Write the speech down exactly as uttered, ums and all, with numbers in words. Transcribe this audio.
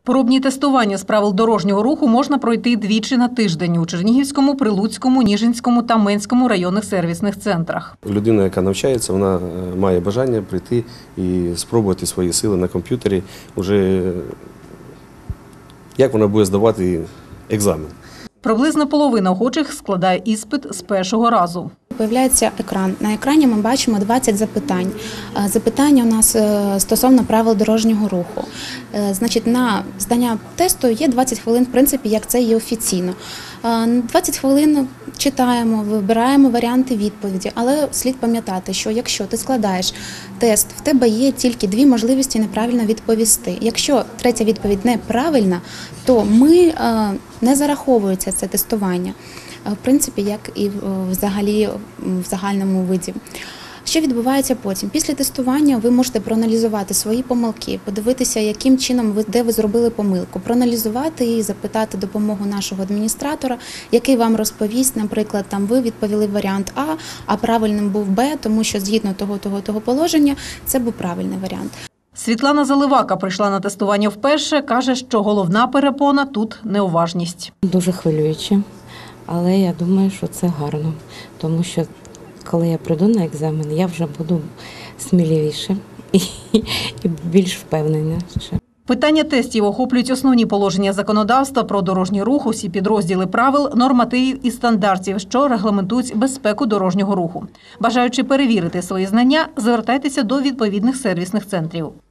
Пробні тестування з правил дорожнього руху можна пройти двічі на тиждень у Чернігівському, Прилуцькому, Ніжинському та Менському районних сервісних центрах. Людина, яка навчається, вона має бажання прийти і спробувати свої сили на комп'ютері, уже як вона буде здавати екзамен. Приблизно половина охочих складає іспит з першого разу. Появляється екран. На екрані ми бачимо двадцять запитань. Запитання у нас стосовно правил дорожнього руху. Значить, на здання тесту є двадцять хвилин, в принципі, як це є офіційно. двадцять хвилин читаємо, вибираємо варіанти відповіді, але слід пам'ятати, що якщо ти складаєш тест, в тебе є тільки дві можливості неправильно відповісти. Якщо третя відповідь неправильна, то ми не зараховується це тестування. В принципі, як і взагалі в загальному виді. Що відбувається потім? Після тестування ви можете проаналізувати свої помилки, подивитися, яким чином ви, де ви зробили помилку, проаналізувати і запитати допомогу нашого адміністратора, який вам розповість, наприклад, там ви відповіли варіант А, а правильним був Б, тому що згідно того, того, того положення, це був правильний варіант. Світлана Заливака прийшла на тестування вперше, каже, що головна перепона тут – неуважність. Дуже хвилююче, але я думаю, що це гарно, тому що коли я прийду на екзамен, я вже буду сміливіше і, і більш впевнена. Питання тестів охоплюють основні положення законодавства про дорожній рух, усі підрозділи правил, нормативів і стандартів, що регламентують безпеку дорожнього руху. Бажаючи перевірити свої знання, звертайтеся до відповідних сервісних центрів.